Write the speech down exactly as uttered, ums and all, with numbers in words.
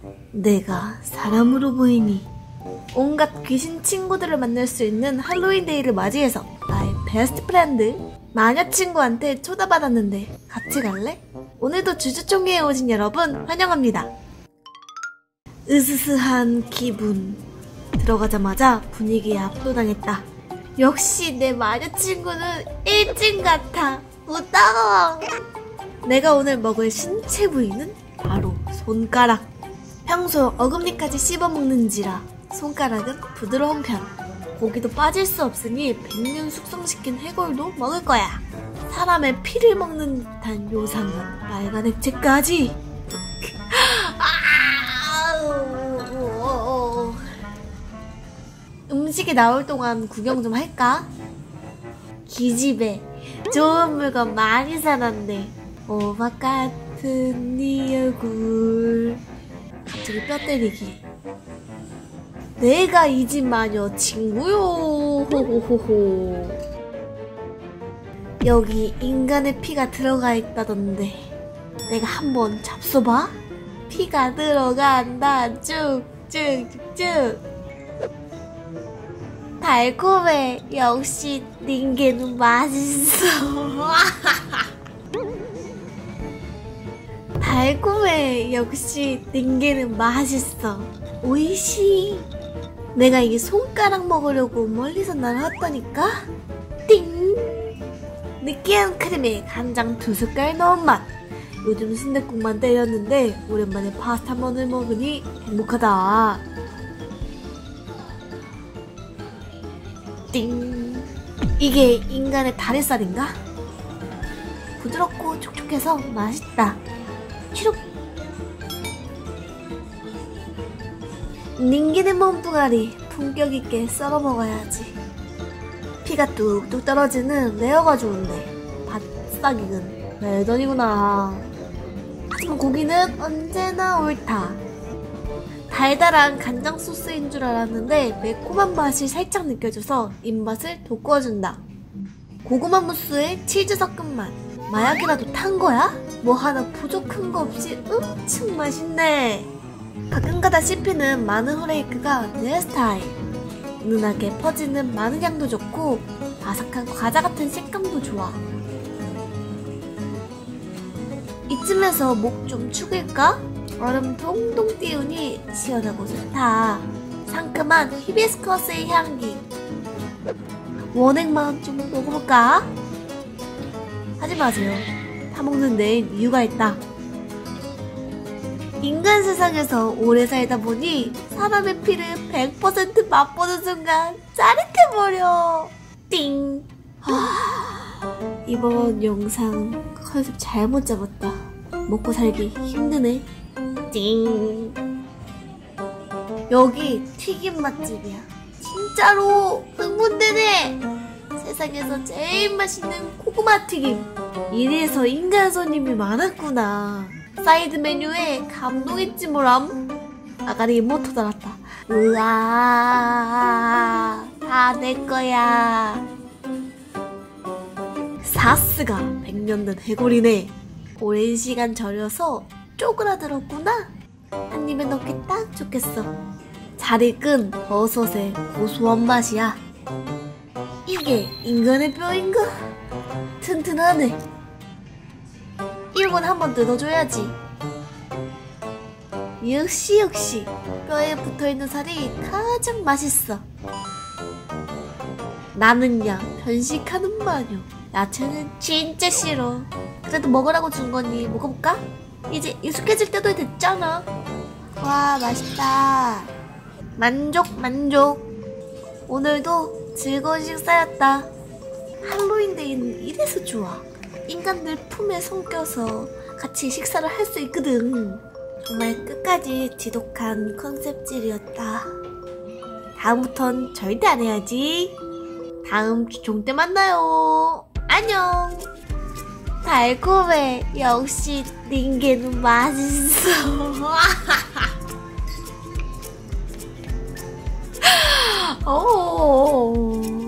내가 사람으로 보이니? 온갖 귀신 친구들을 만날 수 있는 할로윈 데이를 맞이해서 나의 베스트 프렌드 마녀 친구한테 초대받았는데 같이 갈래? 오늘도 주주총회에 오신 여러분 환영합니다. 으스스한 기분. 들어가자마자 분위기에 압도당했다. 역시 내 마녀 친구는 일진 같아. 무서워. 내가 오늘 먹을 신체 부위는 바로 손가락. 평소 어금니까지 씹어먹는지라 손가락은 부드러운 편. 고기도 빠질 수 없으니 백년 숙성시킨 해골도 먹을 거야. 사람의 피를 먹는 듯한 요상한 빨간 액체까지. 음식이 나올 동안 구경 좀 할까? 기집애 좋은 물건 많이 사놨네. 오박 같은 네 얼굴. 갑자기 뼈 때리기. 내가 이 집 마녀 친구요. 호호호호. 여기 인간의 피가 들어가 있다던데 내가 한번 잡숴봐? 피가 들어간다. 쭉쭉쭉쭉. 달콤해. 역시 닌게는 맛있어. 달콤해. 역시 닌게는 맛있어. 오이시. 내가 이 손가락 먹으려고 멀리서 날아왔다니까? 띵! 느끼한 크림에 간장 두 숟갈 넣은 맛. 요즘 순댓국만 때렸는데 오랜만에 파스타 면을 먹으니 행복하다. 띵! 이게 인간의 다리살인가? 부드럽고 촉촉해서 맛있다. 추룩! 닌게는 몸뚱아리 품격있게 썰어 먹어야지. 피가 뚝뚝 떨어지는 레어가 좋은데 바싹익은 웰던이구나. 하지만 고기는 언제나 옳다. 달달한 간장 소스인 줄 알았는데 매콤한 맛이 살짝 느껴져서 입맛을 돋궈준다. 고구마 무스에 치즈 섞은 맛. 마약이라도 탄 거야? 뭐 하나 부족한 거 없이 엄청 맛있네. 가끔가다 씹히는 마늘 후레이크가 내 스타일. 은은하게 퍼지는 마늘 향도 좋고 바삭한 과자 같은 식감도 좋아. 이쯤에서 목 좀 축일까? 얼음 동동 띄우니 시원하고 좋다. 상큼한 히비스커스의 향기. 원액만 좀 먹어볼까? 하지 마세요. 타먹는 데엔 이유가 있다. 인간 세상에서 오래 살다 보니 사람의 피를 백 퍼센트 맛보는 순간 짜릿해버려. 띵. 하... 이번 영상 컨셉 잘못 잡았다. 먹고 살기 힘드네. 띵. 여기 튀김 맛집이야. 진짜로 흥분되네. 세상에서 제일 맛있는 고구마 튀김. 이래서 인간 손님이 많았구나. 사이드 메뉴에 감동했지 뭐람. 아가리 이모터 달았다. 으아, 다 내거야. 사스가 백년 된 해골이네. 오랜 시간 절여서 쪼그라들었구나. 한 입에 넣기 딱 좋겠어. 잘 익은 버섯의 고소한 맛이야. 이게 인간의 뼈인가? 튼튼하네. 이건 한번 뜯어줘야지. 역시 역시 뼈에 붙어있는 살이 가장 맛있어. 나는야 편식하는 마녀. 야채는 진짜 싫어. 그래도 먹으라고 준 거니 먹어볼까? 이제 익숙해질 때도 됐잖아. 와 맛있다. 만족 만족. 오늘도 즐거운 식사였다. 할로윈데이는 이래서 좋아. 인간들 품에 숨겨서 같이 식사를 할 수 있거든. 정말 끝까지 지독한 컨셉질이었다. 다음부턴 절대 안 해야지. 다음 주종 때 만나요. 안녕. 달콤해. 역시 닌게는 맛있어. 오.